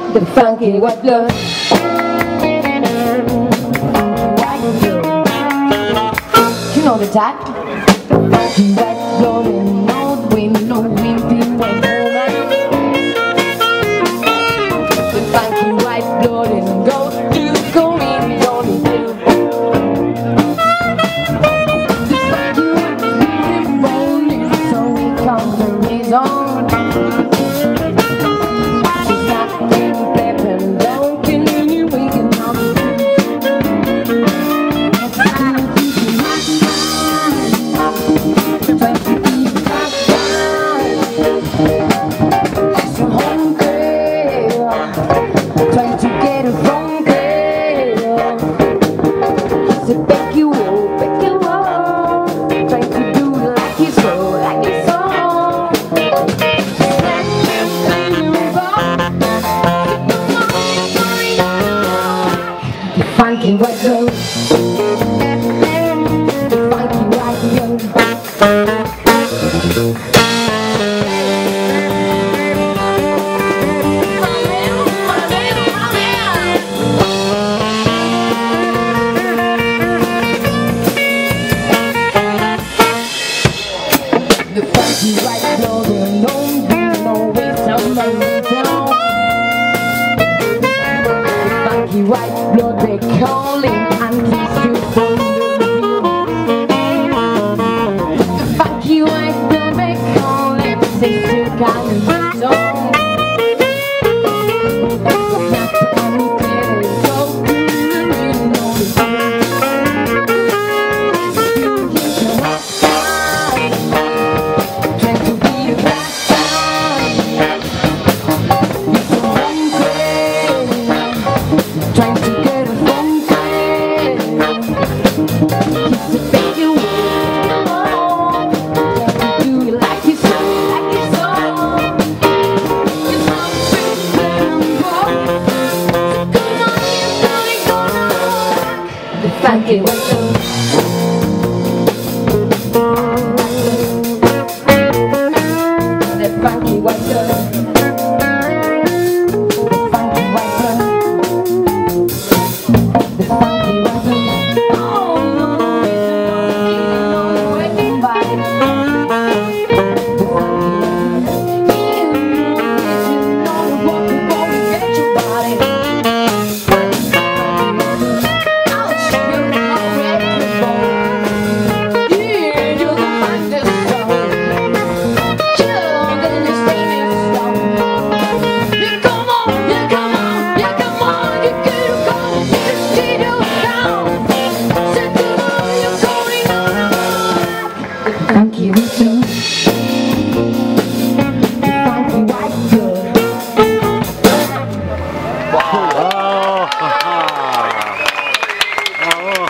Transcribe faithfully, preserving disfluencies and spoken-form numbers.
The funky white blood. You know the type. Funky white blood and north wind, no wimpy white woman. The funky white blood and goes to go in on the hill. The funky white blood is so he comes to his own. She's not in pepper, don't continue waking up. Funky white girl, funky white girl. The funky white girl, no, no waste of money down. The funky white blood, they calling and kiss you from the view. The funky white blood, they calling, say you got me so. Funky white girl. The funky white girl. The funky white girl. The funky white girl. Oh no, no, waiting by. The funky white girl. You know what you want to get your body. Funky white girl, the funky white girl. Wow! Oh.